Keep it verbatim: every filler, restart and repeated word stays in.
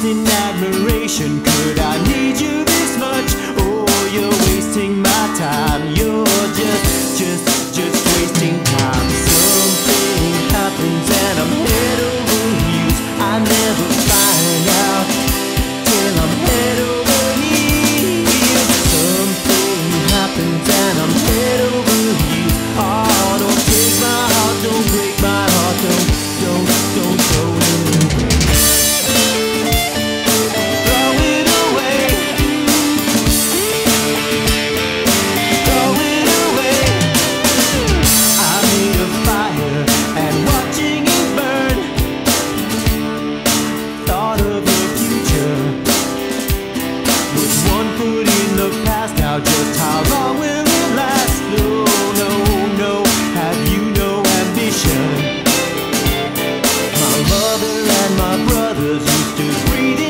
in admiration. Could I need you this much? Oh, you're wasting my time. You're just, just, just wasting time. Something happens and I'm head over heels. I never find out till I'm head over heels. Something happens and I'm head over heels. Oh, don't take my heart, don't break my heart, don't, don't, don't throw it away. Throw it away. Throw it away. I made a fire and watching it burn. Thought of your future with one foot in the past. Now just how long will it last? No, no, no. Have you no ambition? My mother and my brothers used to breathe